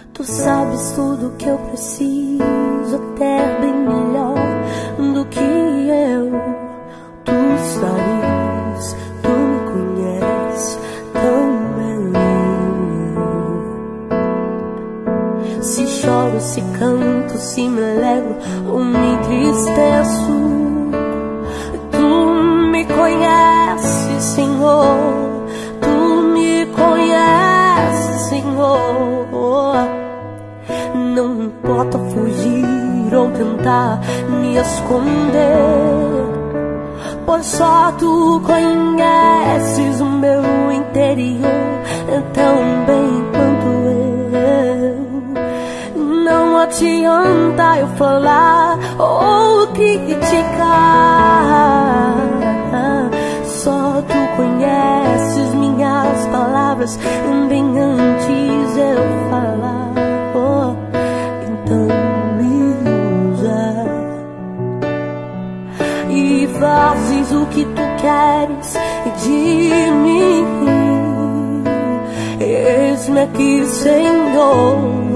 Tu sabes tudo que eu preciso, até bem melhor do que eu. Tu sabes, tu me conheces tão bem. Se choro, se canto, se me alegro ou me entristeço, tu me conheces, Senhor. Tu me conheces, Senhor. Não importa fugir ou tentar me esconder, pois só tu conheces o meu interior tão bem quanto eu. Não adianta eu falar ou criticar, só tu conheces minhas palavras bem antes eu falar. Então me usa e fazes o que tu queres de mim. Eis-me aqui, Senhor.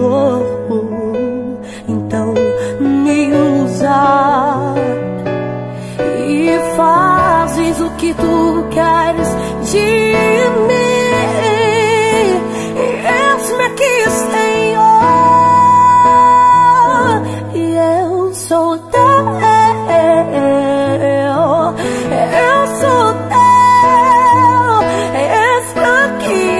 Então me usa e fazes o que tu queres de mim. Eis-me aqui, Senhor. E eu sou teu. Eu sou teu. Eis-me aqui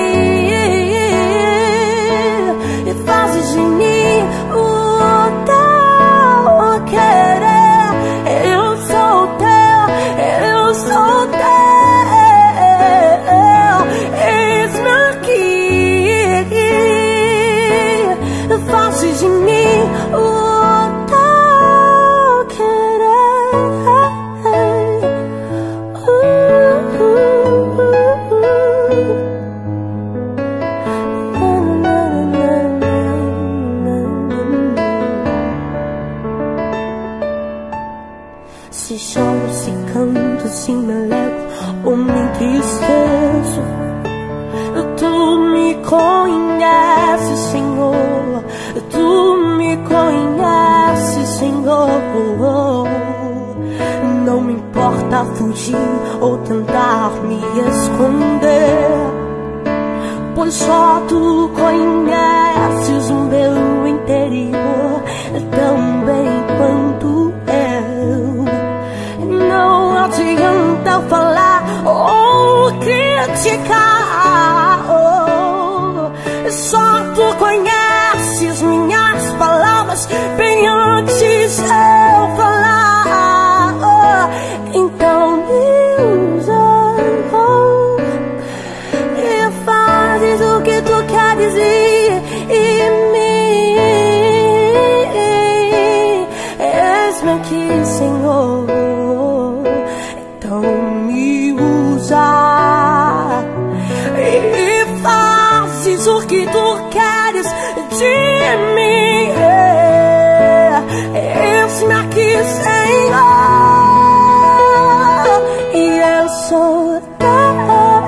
e fazes de mim o teu querer. Eu sou teu. Eu sou teu. Eis-me aqui e fazes de mim o teu querer. Se choro, se canto, se me alegro ou me entristeço, tu me conheces, Senhor. Tu me conheces, Senhor. Não me importa fugir ou tentar me esconder, pois só tu conheces o meu interior tão bem quanto eu. Não adianta eu falar ou criticar, só tu conheces minhas palavras bem antes eu falar. Então me usa e fazes o que tu queres em mim. Eis-me aqui, Senhor. Então me usa e fazes o que tu queres de mim. Eis-me aqui, Senhor. E eu sou teu.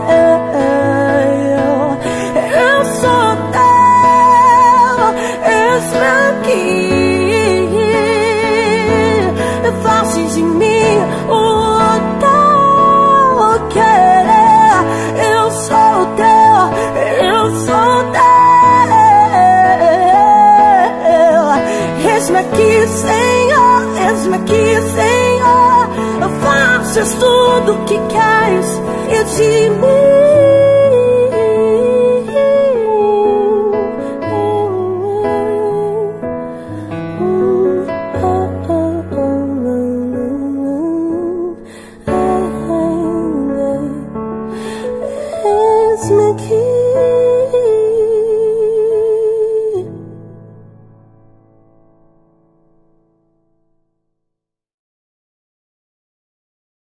Eu sou teu. Eis-me aqui e fazes de mim o teu querer. Eu sou teu. Eu sou teu. Eis-me aqui, Senhor. Eis-me aqui, Senhor. Fazes tudo o que queres de mim.